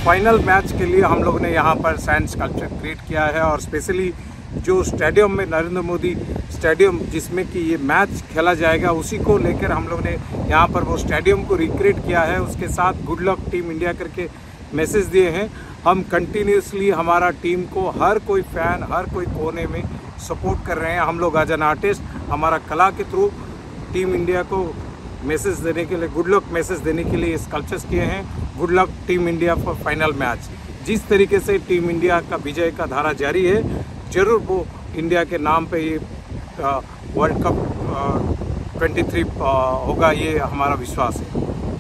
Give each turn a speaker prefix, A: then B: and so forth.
A: Final match के लिए हम लोग ने यहाँ पर सैंड स्कल्पचर क्रिएट किया है और स्पेशली जो स्टेडियम में नरेंद्र मोदी स्टेडियम जिसमें कि ये मैच खेला जाएगा उसी को लेकर हम लोग ने यहाँ पर वो स्टेडियम को रिक्रिएट किया है। उसके साथ गुड लक टीम इंडिया करके मैसेज दिए हैं। हम कंटिन्यूसली हमारा टीम को हर कोई फ़ैन हर कोई कोने में सपोर्ट कर रहे हैं। हम लोग एज एन आर्टिस्ट हमारा कला के थ्रू टीम इंडिया को मैसेज देने के लिए गुड लक मैसेज देने के लिए स्कल्पचर्स किए हैं। Good luck team India for final match. जिस तरीके से टीम इंडिया का विजय का धारा जारी है, जरूर वो इंडिया के नाम पे ये वर्ल्ड कप 23 होगा, ये हमारा विश्वास है।